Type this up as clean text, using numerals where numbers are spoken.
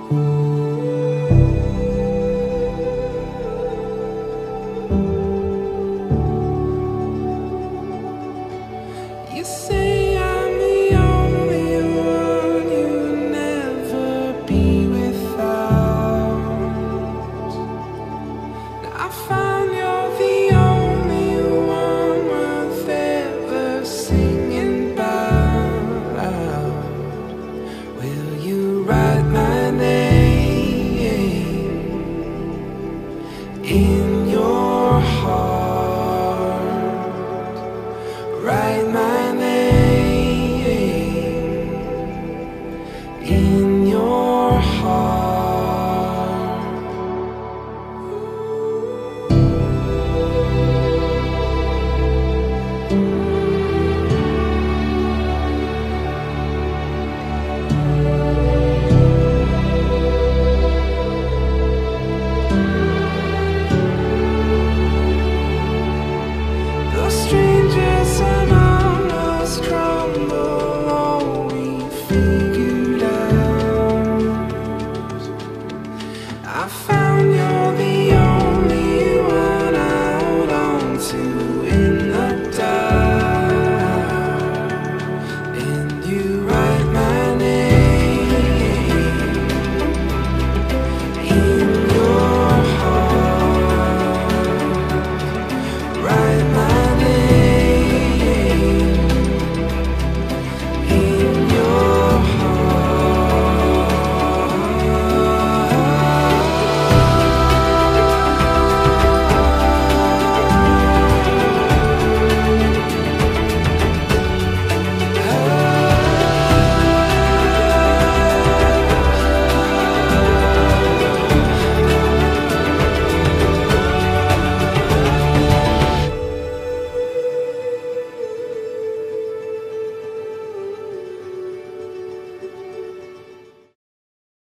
You say I'm the only one you'll never be without. Now I found you're the only one worth ever singing about. Will you write my name in your heart? Write my name in